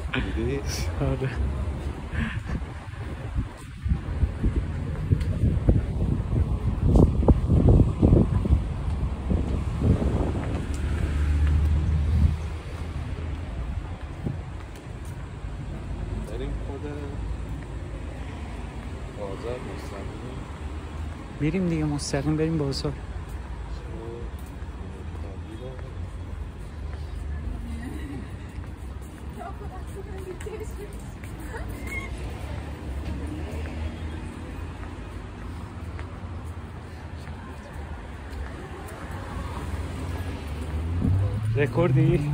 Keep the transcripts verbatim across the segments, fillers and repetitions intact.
دیدی؟ آره بریم خود بازار مستقیم میریم دیگه مستقیم بریم بازار. رکوردی؟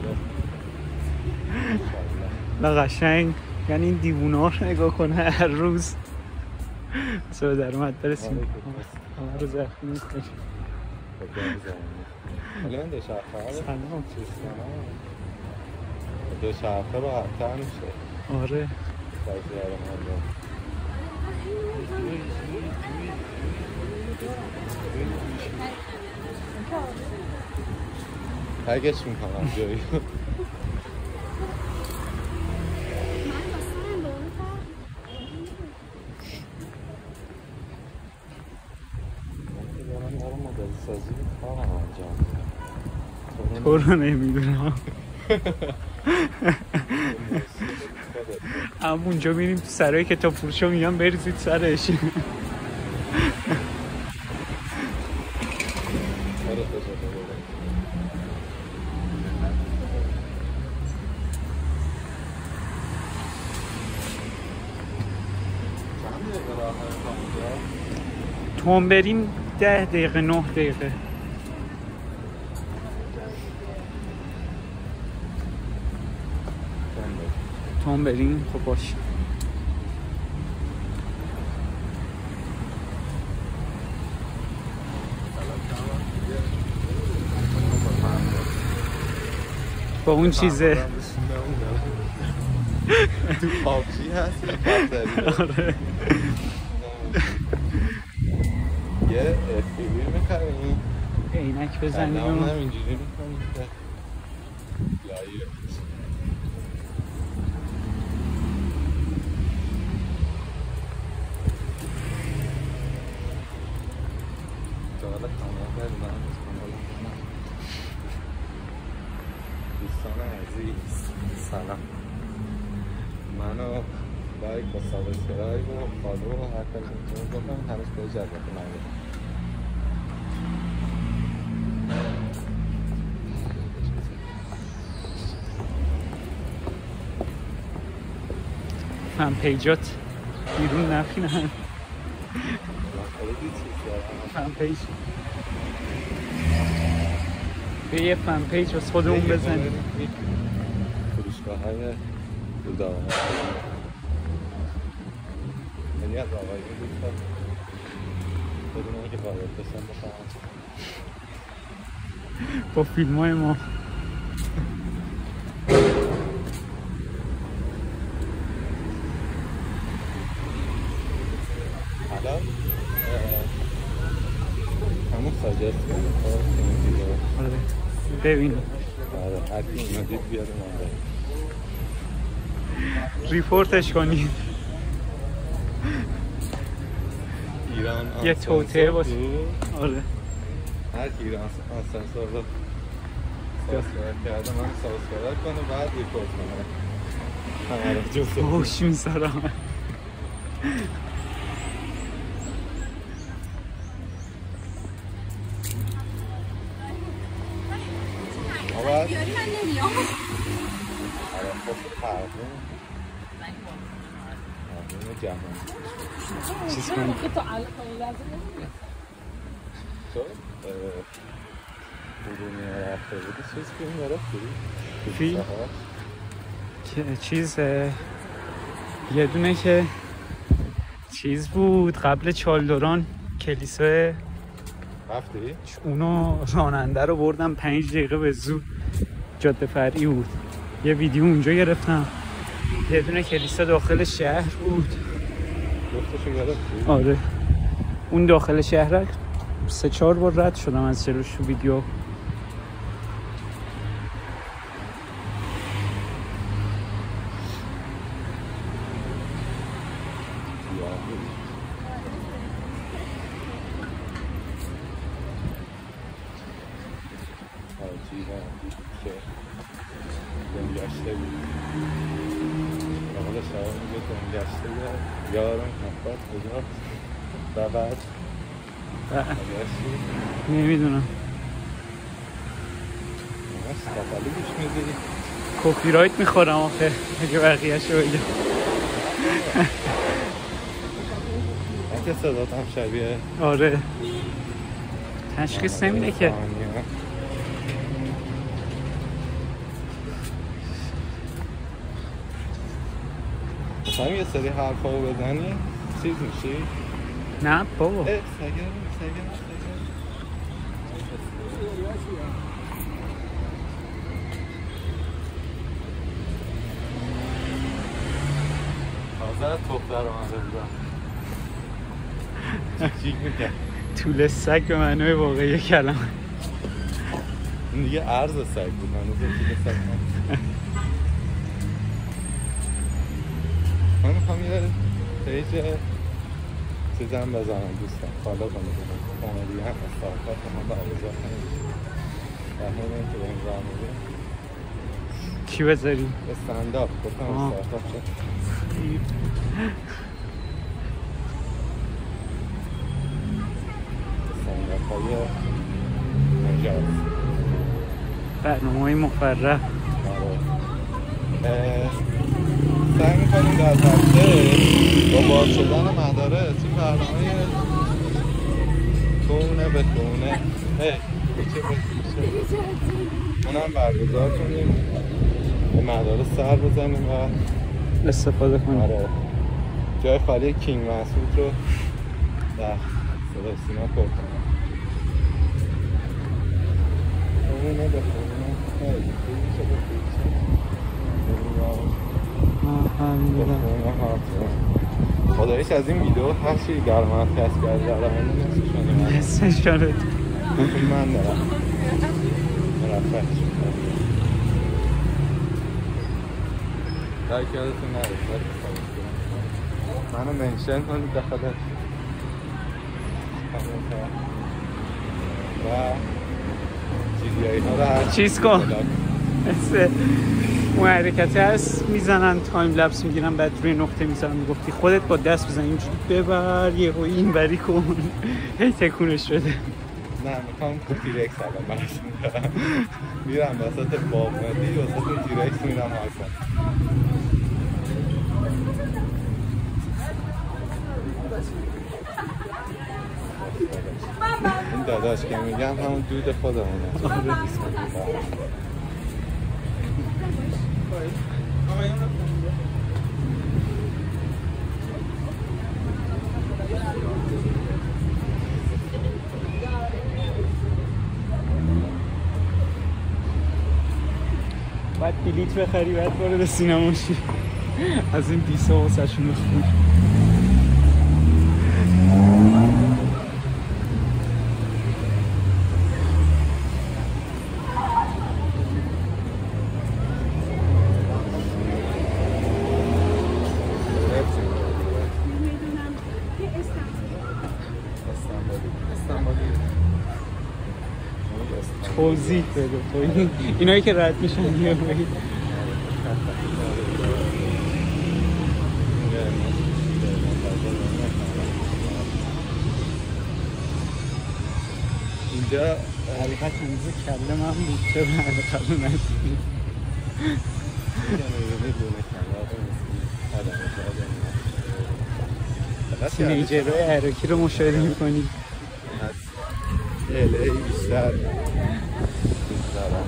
نه قشنگ، یعنی این دیوونه ها رو نگاه کنه هر روز سو در اومد برسیم همه رو زخمی میکنیم. حالا من دو شرفه ها سلام دو شرفه رو حتر میشه. آره سایزی ها رو من رو تگش میکنم جایی سازی کارم انجام تو رو نمیدونم اما اونجا میریم تو سرای کتاب فروشا میگم بریزید سرش. تو هم بریم ده دقیقه نه دقیقه. تو هم بریم خب باش. با اون چیزه تو پابجی هست یا پابزری؟ آره یه افیبیر میخریم عینک بزنیم هم هم اینجوری میکنیم که لایه جاله کامل بریم من دوستان عزیز سلام. منو لایک و سابسکرایب و فالو و هر کاری میتونم بکنم هنوز به جدت نمیدونم. فن پیجات بیرون نفینن. فن پیج به یه فن پیج از خودمون بزنیم. فروشگاه های دوداوانه یعنی از آقایی بود که بدون اینکه وارد بشن بفهمن با فیلم های ما الان همون ساجست کنیم خب این دیگه آره ببینیم آره هر کی اینو دید بیاره مانده ریپورتش کنید. ایران یه توته باشه. آره هر کی ایران آسانسور رو سابسکرایب کرده من سابسکرایب کنه بعد ریپورت کنه همه رو جفت خوش میسرم. آباد آره خود پردون پردون جهان چیز کنیم تو؟ بودونی رفته بودی چیز فیلم برفتی؟ فیلم؟ چیز یه دونه که چیز بود قبل چالدوران کلیسای رفتی؟ اونو راننده رو بردم پنج دقیقه به زور جاده فرعی بود یه ویدیو اونجا گرفتم. یه دونه کلیسا داخل شهر بود. گفتشو گرفتی؟ آره اون داخل شهر سه چهار بار رد شدم از جلوش تو ویدیو. دیدم که دنگشته بود اول شبه میگه دنگشته بود یارم نفت کجا و بعد نمیدونم سفالی گوش میدونی کپی رایت میخورم آخه اگه بقیه شو بگم من که صدات هم شبیه آره تشخیص نمیده که مثلا یه سری حرفا رو بزنی چیز میشی؟ نه بابا سگه سگه تازه تختر آمده بودم چیک میکرد طول سگ به معنای واقعی کلمه این دیگه عرض سگ بود من طول سگ من میخوام یه پیج چیزم بزنم دوستم فالو کنه بودم کاملی هم استارتاپ هم به آوازار نمیشه در همین که به این راه چی بذاریم؟ استنداپ گفتم استارتاپ شد استنداپ های نجات برنامه های مفرح سعی میکنیم در هفته با باز شدن مدارس این برنامه کونه به کونه اونم برگزار کنیم به مدارس سر بزنیم و استفاده کنیم آره جای خالی کینگ مسعود رو در صدا سیما پر کنیم کونه به کونه خدایش از این ویدیو هر چی در من کسب کرده در همه نصفش شده من دارم مرفت شد در کردتون نرسد منو منشن کنید دخلت و چیزی هایی ها رو هر چیز کن مثل اون حرکتی هست میزنن تایم لپس میگیرن بعد روی نقطه میزنن میگفتی خودت با دست بزن اینجوری ببر یه و این بری کن هی تکونش شده نه میخوام تیرکس الان برش میدارم میرم وسط باب ندی وسط تیرکس میرم حرکن این داداش که میگم همون دود خودمونه باید بلیت بخری باید وارد سینما شی از این دیسا واسه شون خون توضیح بده تو اینایی که رد میشن یا بگید اینجا حقیقت هنوزه کله من بود چرا حقیقت رو ندیدیم تینیجرهای عراقی رو مشاهده میکنید اله بیشتر دوست دارم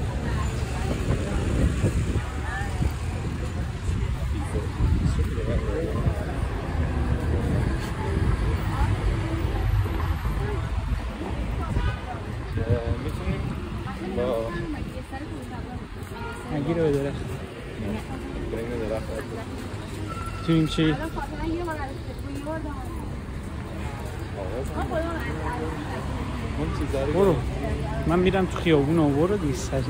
میتونیم با نگیره به درخت بین درخت میتونیم چی؟ برو من میرم تو خیابون و برو دیگه سریع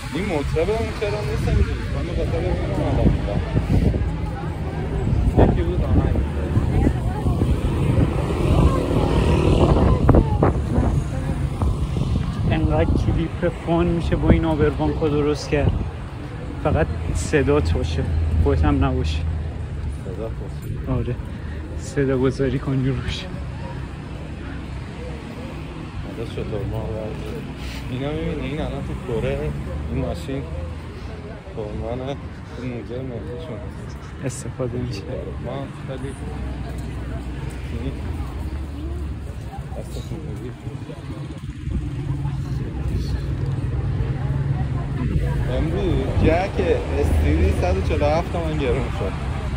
این مطربه اون چرا نیست اینجوری؟ من به خاطر اینو آدم میدم یکی بود آهنگ انقدر کلیپ فون میشه با این آبروانکو درست کرد فقط صدا توشه خودت هم نباشه صدا توشه آره صدا گذاری کنی روش مدد شطور ما اینا میبینه این الان تو کره این ماشین فرمان موزه مهدیشون استفاده میشه ما خیلی این دست خوبی امروز جک استیری صد و چهل و هفت تومن گرون شد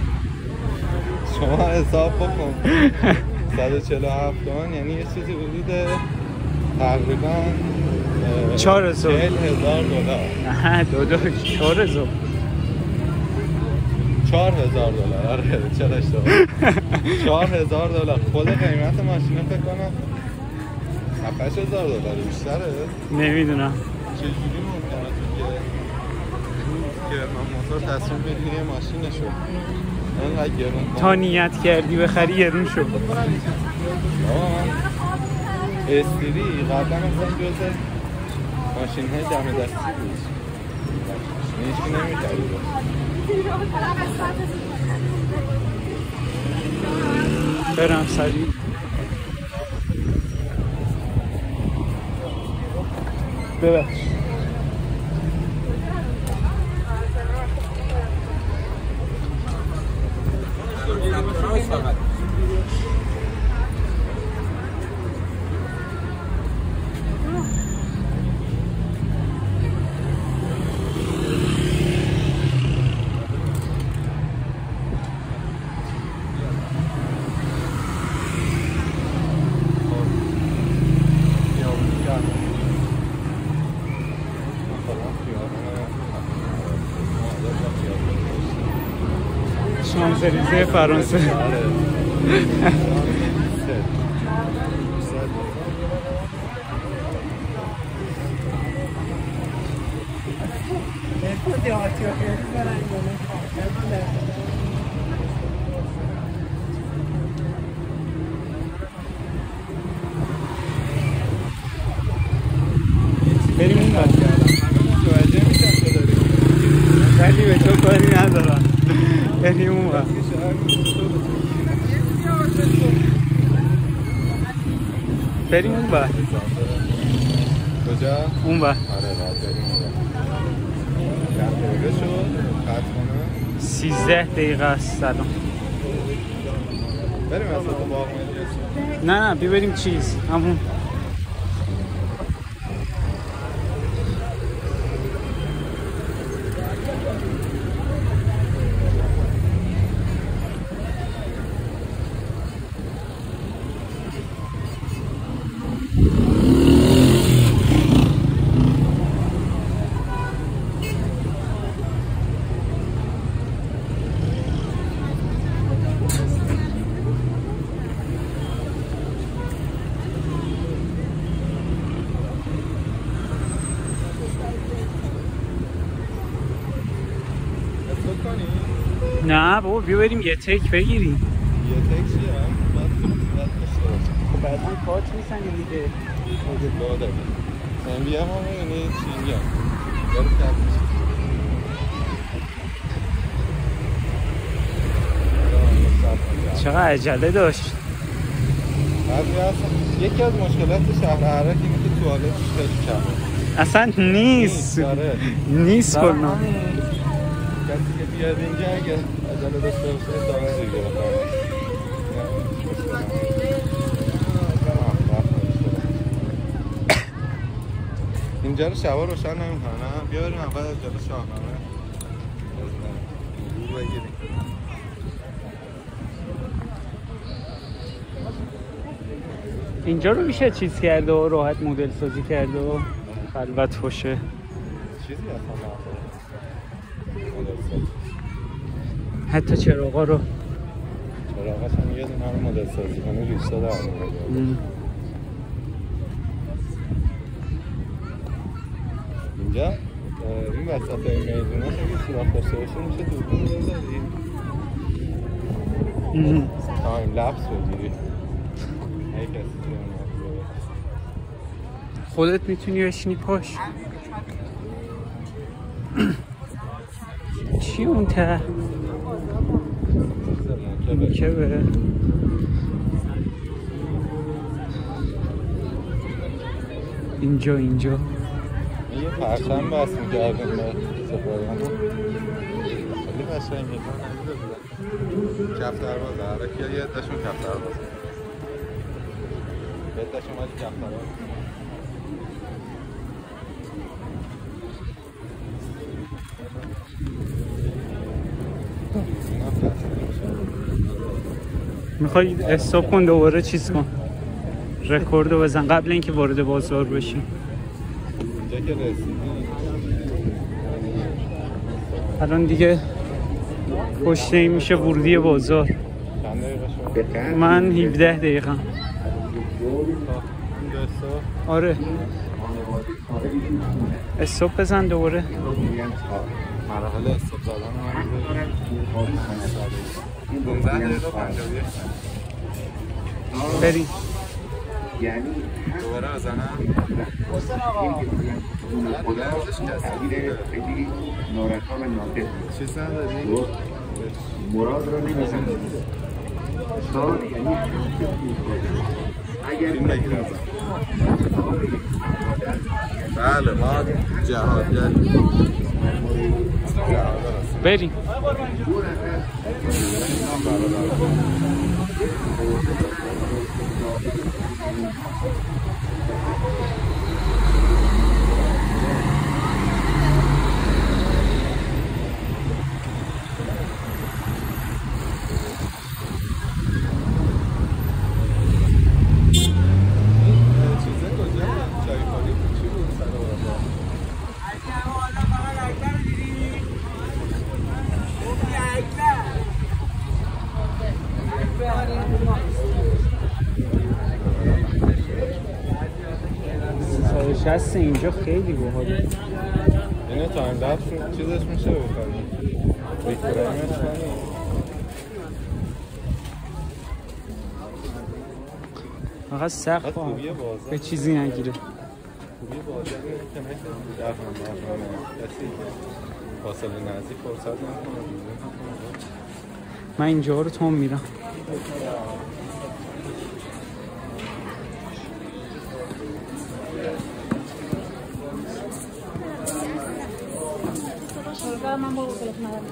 شما حساب بکن صد و چهل و هفت تومن یعنی یه چیزی حدود تقریبا چهار هزار چهل هزار دلار نه داداش چهار هزار چهار هزار دلار آره چرا اشتباه چهار هزار دلار خود قیمت ماشین فکر کنم هفت هزار دلار بیشتره نمیدونم چجوری ممکنه که من موتور تصمیم بگیری یه ماشینشو اینقدر گرون تا نیت کردی بخری گرون شد استیری قبلا مثلا جزء ماشین های دم دستی بود هیچکی نمی‌خرید برم سریع ببخش شانزلیزه فرانسه بریم اون بس متوجه میشن که داریم ولی به تو کاری ندارم بریم اون بس بریم اون بس کجا؟ اون بس آره باید بریم اون بس ده دقیقه شد قطع کنم سیزده دقیقه است سلام بریم از تو باغ ملیه نه نه ببریم چیز همون نه بابا بیا بریم یه تک بگیریم یه تک چیه هم؟ باید داشته باشم خب بعد پاچ میسن دیگه خودت باده انبیه هم هم اینه چینی هم یارو کپ میشه چقدر عجله داشت یکی از مشکلات شهر عرق اینه که توالتش خیلی کمه اصلا نیست نیست کلنا کسی که بیاد اینجا اگه عجله داشته باشه ادامه دیگه بکنه اینجا رو شبا روشن نمی‌کنه بیا بریم اول از جلو شاهنامه بگیریم اینجا رو میشه چیز کرده و راحت مدل سازی کرده و خلوت باشه چیزی اصلا حتی چراغا رو چراغاش هم یه دونه رو مدل سازی کنه ریشتا در میاد اینجا این وسط این میدونه خیلی سوراخ داشته باشه میشه دوربین بذاری تایم لپس بگیری. هی کسی خودت میتونی بشینی پاش. چی اون ته؟ موکبه. اینجا اینجا یه پرچم بس میکردیم به سپاهیان. خیلی قشنگه. کفتر باز عراق یا یه عده‌شون کفتر باز یه عده‌شون ولی کفتر باز. میخوای استاپ کن دوباره چیز کن رکوردو بزن قبل اینکه وارد بازار بشی. اینجا که رسیدی الان دیگه پشت این میشه ورودی بازار. چند دقیقه شما؟ من هفده دقیقه. آره استاپ بزن دوباره. مراحل استاپ زدن هم پانزده دقیقه پنجاه و یک بریم دوباره بزنم. چی سن داری؟ مراد رو نمیزن فیلم بگیرم. بله ما جهادگریم. بریم. شست اینجا خیلی باحاله. اینه تایم لپس چیزش میشه بکنیم ریکورایمش کنیم. فقط سخت به چیزی نگیره. خوبی بازار اینه که نکنم در هم برنامه کسی فاصله نزدیک فرصت نکنه. من اینجا رو تون میرم. من با وکالت ندارم.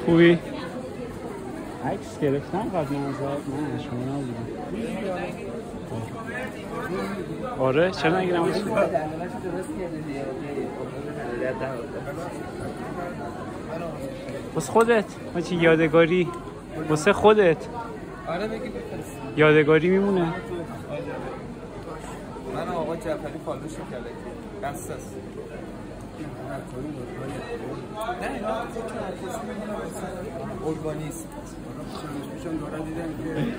خوبی؟ عکس گرفتم قبل ازت؟ نه شما نبودم. آره چرا نگیرم ازش؟ واسه خودت چی یادگاری واسه خودت آره بگی بفرست یادگاری میمونه. من آقا جعفری فالوش کرده دست است نه اینا ارگانیسم چون دارن دیدن که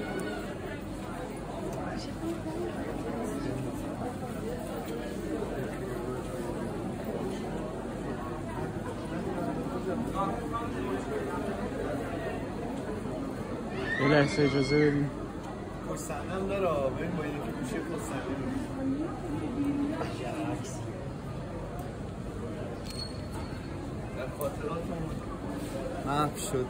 یه لحظه اجازه بدیم. پستنم داره بریم با یکی گوشه پستنم در خاطراتمون محو شد.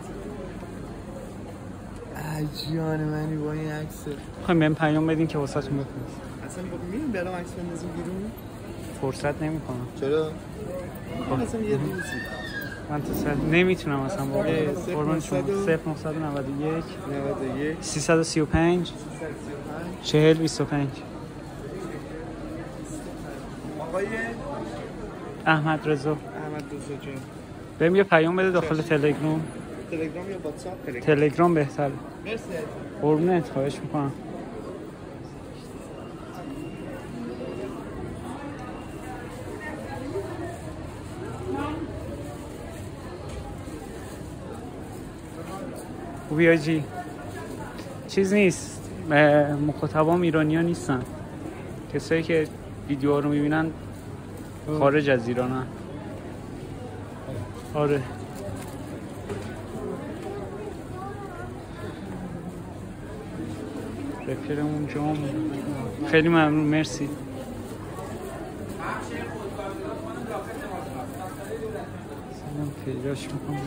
عجیانه منی با این عکسه میخوایم بهم پیام بدین که واسه تون بفرست. اصلا میریم برام عکس بندازیم بیرون فرصت نمیکنم. چرا؟ مثلا یه روزی من تو سر نمیتونم اصلا با قربان شما. صفر نه نه یک نود و یک سیصد و سی و پنج چهل بیست و پنج. آقای احمد رضا. احمد رضا جان بهم یه پیام بده داخل تلگرام. تلگرام یا واتساپ؟ تلگرام بهتره. مرسی قربونت خواهش میکنم. خوبی آجی؟ چیز نیست، مخاطبام ایرانی ها نیستن، کسایی که ویدیو رو میبینن خارج از ایرانن. آره رفیقمون جام خیلی ممنون مرسی. سلام پیداش میکنم.